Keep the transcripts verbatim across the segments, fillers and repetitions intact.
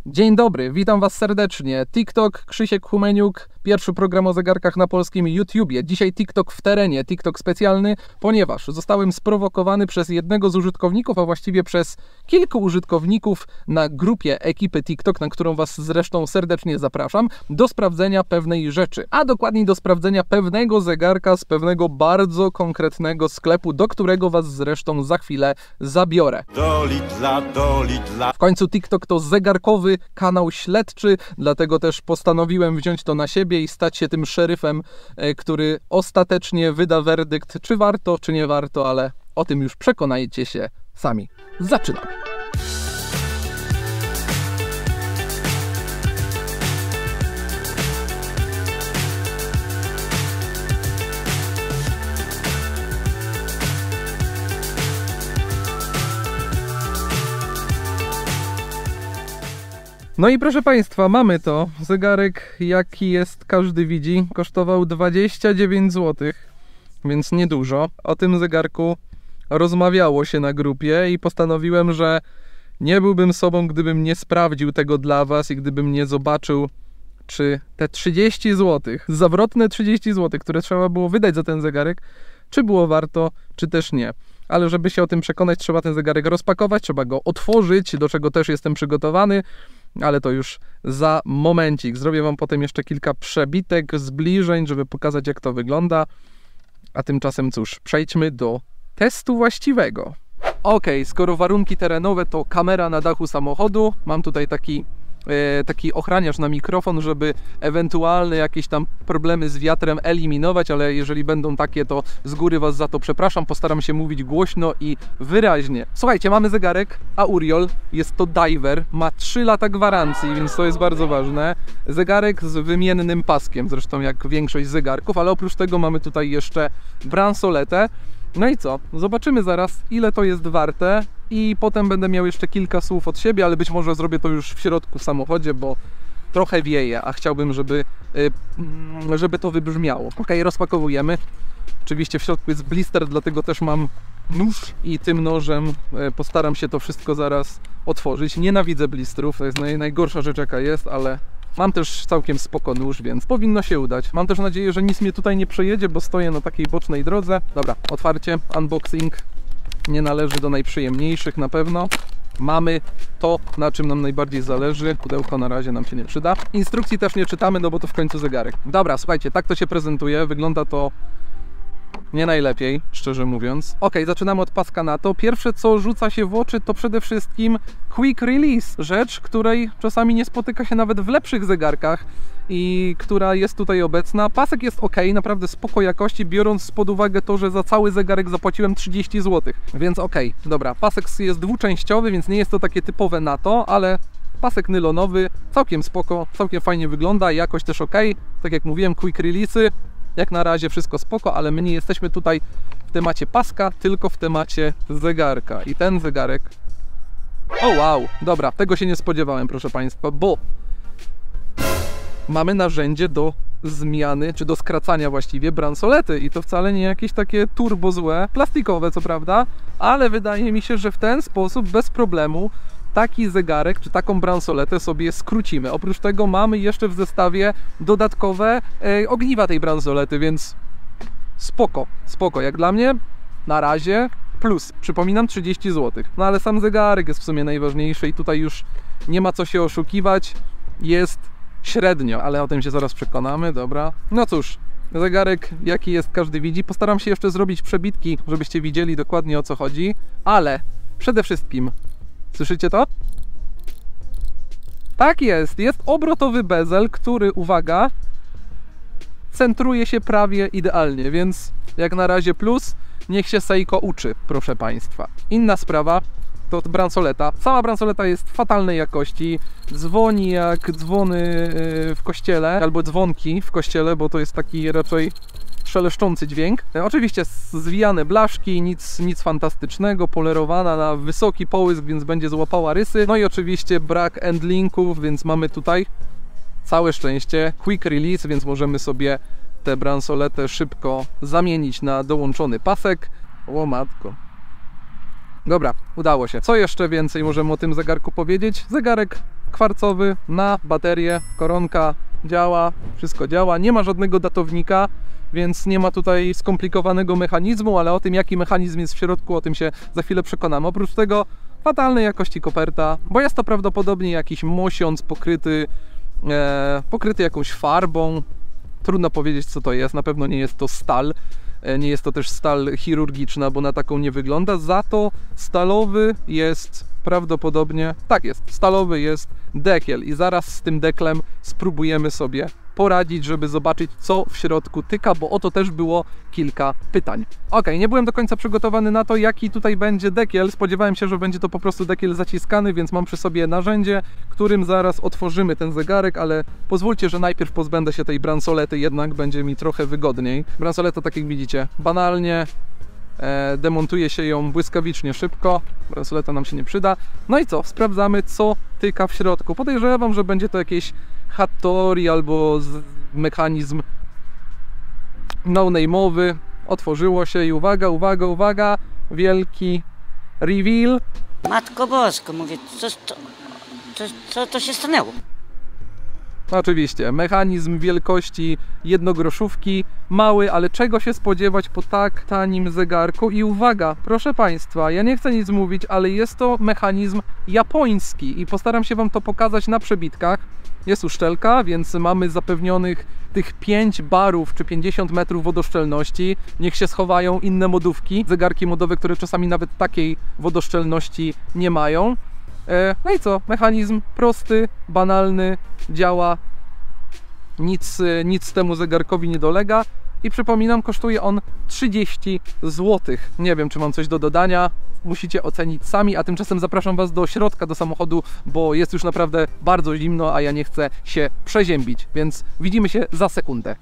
Dzień dobry, witam Was serdecznie. TikTok, Krzysiek Humeniuk, pierwszy program o zegarkach na polskim YouTubie. Dzisiaj TikTok w terenie, TikTok specjalny, ponieważ zostałem sprowokowany przez jednego z użytkowników, a właściwie przez kilku użytkowników na grupie ekipy TikTok, na którą Was zresztą serdecznie zapraszam, do sprawdzenia pewnej rzeczy, a dokładniej do sprawdzenia pewnego zegarka z pewnego bardzo konkretnego sklepu, do którego Was zresztą za chwilę zabiorę. Do Lidla, do Lidla. W końcu TikTok to zegarkowy kanał śledczy, dlatego też postanowiłem wziąć to na siebie i stać się tym szeryfem, który ostatecznie wyda werdykt, czy warto, czy nie warto, ale o tym już przekonajcie się sami. Zaczynamy! No i proszę Państwa, mamy to. Zegarek, jaki jest, każdy widzi, kosztował dwadzieścia dziewięć złotych, więc niedużo. O tym zegarku rozmawiało się na grupie i postanowiłem, że nie byłbym sobą, gdybym nie sprawdził tego dla Was i gdybym nie zobaczył, czy te trzydzieści złotych, zawrotne trzydzieści złotych, które trzeba było wydać za ten zegarek, czy było warto, czy też nie. Ale żeby się o tym przekonać, trzeba ten zegarek rozpakować, trzeba go otworzyć, do czego też jestem przygotowany. Ale to już za momencik. Zrobię Wam potem jeszcze kilka przebitek, zbliżeń, żeby pokazać, jak to wygląda. A tymczasem cóż, przejdźmy do testu właściwego. Ok, skoro warunki terenowe to kamera na dachu samochodu, mam tutaj taki, e, taki ochraniacz na mikrofon, żeby ewentualne jakieś tam problemy z wiatrem eliminować, ale jeżeli będą takie, to z góry Was za to przepraszam. Postaram się mówić głośno i wyraźnie. Słuchajcie, mamy zegarek Auriol, jest to diver, ma trzy lata gwarancji, więc to jest bardzo ważne. Zegarek z wymiennym paskiem, zresztą jak większość zegarków, ale oprócz tego mamy tutaj jeszcze bransoletę. No i co? Zobaczymy zaraz, ile to jest warte i potem będę miał jeszcze kilka słów od siebie, ale być może zrobię to już w środku w samochodzie, bo trochę wieje, a chciałbym, żeby, żeby to wybrzmiało. Ok, rozpakowujemy. Oczywiście w środku jest blister, dlatego też mam nóż i tym nożem postaram się to wszystko zaraz otworzyć. Nienawidzę blistrów, to jest naj, najgorsza rzecz, jaka jest, ale mam też całkiem spoko nóż, więc powinno się udać. Mam też nadzieję, że nic mnie tutaj nie przejedzie, bo stoję na takiej bocznej drodze. Dobra, otwarcie, unboxing. Nie należy do najprzyjemniejszych na pewno. Mamy to, na czym nam najbardziej zależy. Pudełko na razie nam się nie przyda. Instrukcji też nie czytamy, no bo to w końcu zegarek. Dobra, słuchajcie, tak to się prezentuje. Wygląda to nie najlepiej, szczerze mówiąc. Ok, zaczynamy od paska na to. Pierwsze, co rzuca się w oczy, to przede wszystkim quick release. Rzecz, której czasami nie spotyka się nawet w lepszych zegarkach i która jest tutaj obecna. Pasek jest ok, naprawdę spoko jakości, biorąc pod uwagę to, że za cały zegarek zapłaciłem trzydzieści złotych. Więc ok, dobra. Pasek jest dwuczęściowy, więc nie jest to takie typowe na to, ale pasek nylonowy, całkiem spoko, całkiem fajnie wygląda, jakość też ok. Tak jak mówiłem, quick release'y. Jak na razie wszystko spoko, ale my nie jesteśmy tutaj w temacie paska, tylko w temacie zegarka. I ten zegarek... O wow, dobra, tego się nie spodziewałem, proszę Państwa, bo mamy narzędzie do zmiany, czy do skracania właściwie bransolety i to wcale nie jakieś takie turbo złe, plastikowe co prawda, ale wydaje mi się, że w ten sposób bez problemu taki zegarek, czy taką bransoletę sobie skrócimy. Oprócz tego mamy jeszcze w zestawie dodatkowe e, ogniwa tej bransolety, więc spoko, spoko. Jak dla mnie na razie plus. Przypominam, trzydzieści złotych. No ale sam zegarek jest w sumie najważniejszy i tutaj już nie ma co się oszukiwać. Jest średnio, ale o tym się zaraz przekonamy, dobra. No cóż, zegarek jaki jest, każdy widzi. Postaram się jeszcze zrobić przebitki, żebyście widzieli dokładnie, o co chodzi, ale przede wszystkim słyszycie to? Tak jest, jest obrotowy bezel, który, uwaga, centruje się prawie idealnie, więc jak na razie plus, niech się Seiko uczy, proszę Państwa. Inna sprawa to bransoleta. Sama bransoleta jest fatalnej jakości, dzwoni jak dzwony w kościele, albo dzwonki w kościele, bo to jest taki raczej szeleszczący dźwięk. Oczywiście zwijane blaszki, nic, nic fantastycznego, polerowana na wysoki połysk, więc będzie złapała rysy. No i oczywiście brak endlinków, więc mamy tutaj całe szczęście quick release, więc możemy sobie tę bransoletę szybko zamienić na dołączony pasek. O matko. Dobra, udało się. Co jeszcze więcej możemy o tym zegarku powiedzieć? Zegarek kwarcowy na baterię, koronka działa, wszystko działa, nie ma żadnego datownika, więc nie ma tutaj skomplikowanego mechanizmu, ale o tym, jaki mechanizm jest w środku, o tym się za chwilę przekonamy. Oprócz tego fatalnej jakości koperta, bo jest to prawdopodobnie jakiś mosiąc pokryty, e, pokryty jakąś farbą. Trudno powiedzieć, co to jest, na pewno nie jest to stal, e, nie jest to też stal chirurgiczna, bo na taką nie wygląda, za to stalowy jest prawdopodobnie, tak jest, stalowy jest dekiel i zaraz z tym deklem spróbujemy sobie poradzić, żeby zobaczyć, co w środku tyka, bo o to też było kilka pytań. Ok, nie byłem do końca przygotowany na to, jaki tutaj będzie dekiel. Spodziewałem się, że będzie to po prostu dekiel zaciskany, więc mam przy sobie narzędzie, którym zaraz otworzymy ten zegarek, ale pozwólcie, że najpierw pozbędę się tej bransolety, jednak będzie mi trochę wygodniej. Bransoleta, tak jak widzicie, banalnie e, demontuje się ją błyskawicznie szybko. Bransoleta nam się nie przyda. No i co? Sprawdzamy, co tyka w środku. Podejrzewam, że będzie to jakieś Hattori albo mechanizm no-name'owy. Otworzyło się i uwaga, uwaga, uwaga, wielki reveal. Matko Bosko, mówię, co, co, co, co to się stanęło? Oczywiście, mechanizm wielkości jednogroszówki, mały, ale czego się spodziewać po tak tanim zegarku? I uwaga, proszę Państwa, ja nie chcę nic mówić, ale jest to mechanizm japoński i postaram się Wam to pokazać na przebitkach. Jest uszczelka, więc mamy zapewnionych tych pięć barów czy pięćdziesiąt metrów wodoszczelności. Niech się schowają inne modówki, zegarki modowe, które czasami nawet takiej wodoszczelności nie mają. No i co? Mechanizm prosty, banalny, działa, nic, nic temu zegarkowi nie dolega i przypominam, kosztuje on trzydzieści złotych. Nie wiem, czy mam coś do dodania, musicie ocenić sami, a tymczasem zapraszam Was do środka, do samochodu, bo jest już naprawdę bardzo zimno, a ja nie chcę się przeziębić, więc widzimy się za sekundę.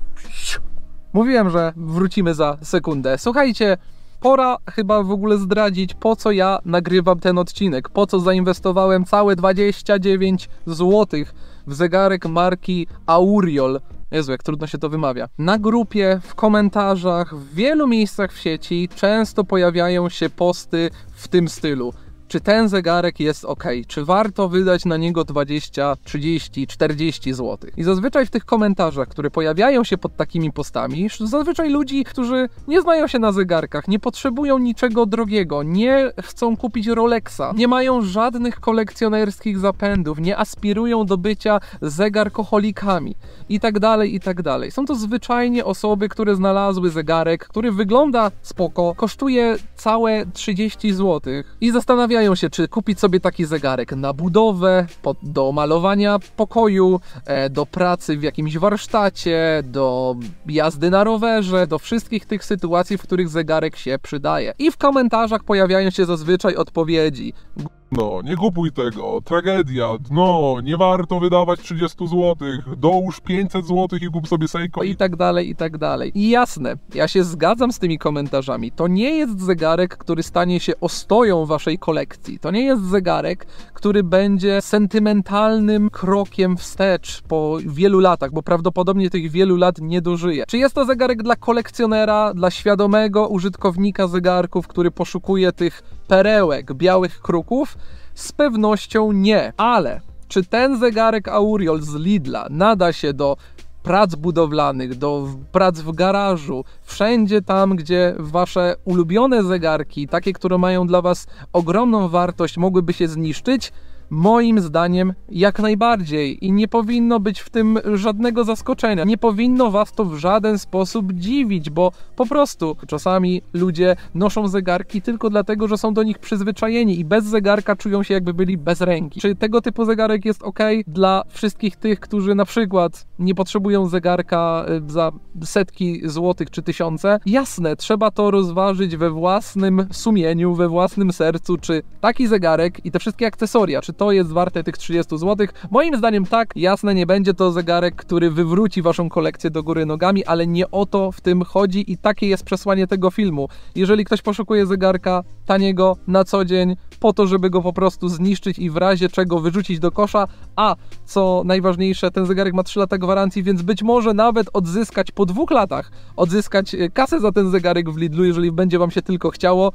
Mówiłem, że wrócimy za sekundę. Słuchajcie, pora chyba w ogóle zdradzić, po co ja nagrywam ten odcinek, po co zainwestowałem całe dwadzieścia dziewięć złotych w zegarek marki Auriol. Jezu, jak trudno się to wymawia. Na grupie, w komentarzach, w wielu miejscach w sieci często pojawiają się posty w tym stylu. Czy ten zegarek jest ok? Czy warto wydać na niego dwadzieścia, trzydzieści, czterdzieści złotych? I zazwyczaj w tych komentarzach, które pojawiają się pod takimi postami, zazwyczaj ludzi, którzy nie znają się na zegarkach, nie potrzebują niczego drogiego, nie chcą kupić Rolexa, nie mają żadnych kolekcjonerskich zapędów, nie aspirują do bycia zegarkoholikami i tak dalej, i tak dalej. Są to zwyczajnie osoby, które znalazły zegarek, który wygląda spoko, kosztuje całe trzydzieści złotych i zastanawiają się, czy kupić sobie taki zegarek na budowę, pod, do malowania pokoju, e, do pracy w jakimś warsztacie, do jazdy na rowerze, do wszystkich tych sytuacji, w których zegarek się przydaje. I w komentarzach pojawiają się zazwyczaj odpowiedzi. No, nie kupuj tego, tragedia, no, nie warto wydawać trzydzieści złotych, dołóż pięćset złotych i kup sobie Seiko. I tak dalej, i tak dalej. I jasne, ja się zgadzam z tymi komentarzami. To nie jest zegarek, który stanie się ostoją waszej kolekcji. To nie jest zegarek, który będzie sentymentalnym krokiem wstecz po wielu latach, bo prawdopodobnie tych wielu lat nie dożyje. Czy jest to zegarek dla kolekcjonera, dla świadomego użytkownika zegarków, który poszukuje tych perełek, białych kruków? Z pewnością nie, ale czy ten zegarek Auriol z Lidla nada się do prac budowlanych, do prac w garażu, wszędzie tam, gdzie wasze ulubione zegarki, takie, które mają dla was ogromną wartość, mogłyby się zniszczyć? Moim zdaniem jak najbardziej i nie powinno być w tym żadnego zaskoczenia. Nie powinno was to w żaden sposób dziwić, bo po prostu czasami ludzie noszą zegarki tylko dlatego, że są do nich przyzwyczajeni i bez zegarka czują się, jakby byli bez ręki. Czy tego typu zegarek jest ok dla wszystkich tych, którzy na przykład nie potrzebują zegarka za setki złotych czy tysiące? Jasne, trzeba to rozważyć we własnym sumieniu, we własnym sercu, czy taki zegarek i te wszystkie akcesoria, czy to jest warte tych trzydzieści złotych? Moim zdaniem tak, jasne, nie będzie to zegarek, który wywróci waszą kolekcję do góry nogami, ale nie o to w tym chodzi i takie jest przesłanie tego filmu. Jeżeli ktoś poszukuje zegarka taniego na co dzień, po to, żeby go po prostu zniszczyć i w razie czego wyrzucić do kosza, a co najważniejsze, ten zegarek ma trzy lata gwarancji, więc być może nawet odzyskać po dwóch latach, odzyskać kasę za ten zegarek w Lidlu, jeżeli będzie wam się tylko chciało,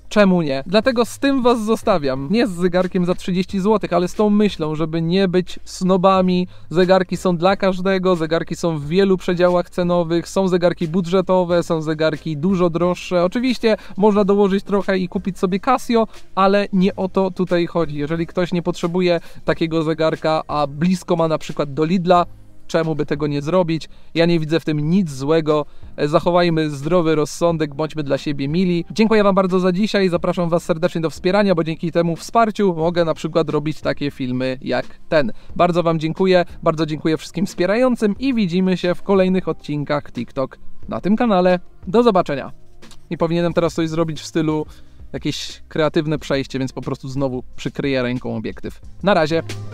czemu nie? Dlatego z tym was zostawiam. Nie z zegarkiem za trzydzieści złotych, ale z tą myślą, żeby nie być snobami. Zegarki są dla każdego, zegarki są w wielu przedziałach cenowych, są zegarki budżetowe, są zegarki dużo droższe. Oczywiście można dołożyć trochę i kupić sobie Casio, ale nie o to tutaj chodzi. Jeżeli ktoś nie potrzebuje takiego zegarka, a blisko ma na przykład do Lidla, czemu by tego nie zrobić? Ja nie widzę w tym nic złego. Zachowajmy zdrowy rozsądek, bądźmy dla siebie mili. Dziękuję wam bardzo za dzisiaj, zapraszam was serdecznie do wspierania, bo dzięki temu wsparciu mogę na przykład robić takie filmy jak ten. Bardzo wam dziękuję, bardzo dziękuję wszystkim wspierającym i widzimy się w kolejnych odcinkach TikTok na tym kanale. Do zobaczenia. I powinienem teraz coś zrobić w stylu jakieś kreatywne przejście, więc po prostu znowu przykryję ręką obiektyw. Na razie.